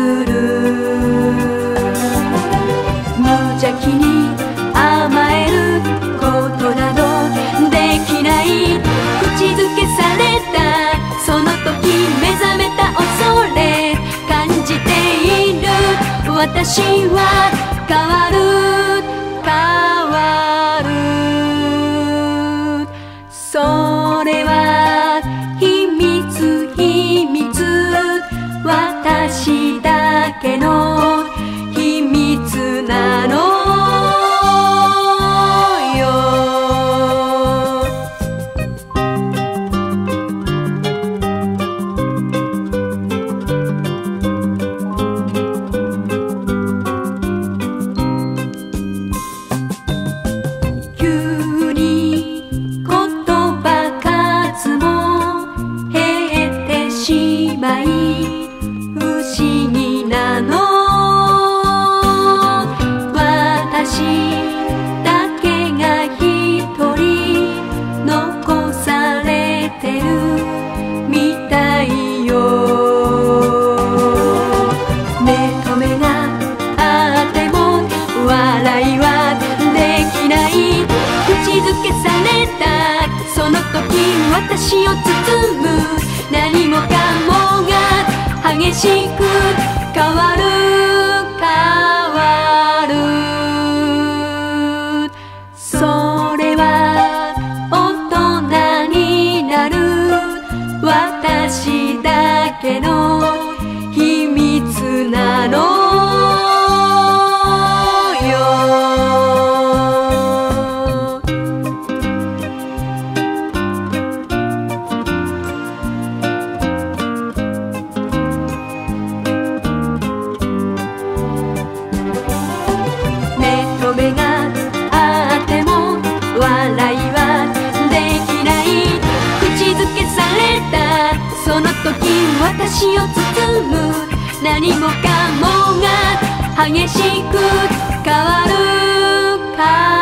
る。無邪気に甘えることなどできない。口づけされたその時目覚めた恐れ感じている。私は変わる変わる。それは秘密秘密、私だけの秘密なのよ。急に言葉数も減ってしまい不思議なの。私だけが一人残されてるみたいよ。目と目があっても笑いはできない。口づけされたその時私を包む何もかもが激しく変わる変わる。それは大人になる私だけの秘密なのよ。目があっても笑いはできない。口づけされたその時私を包む何もかもが激しく変わる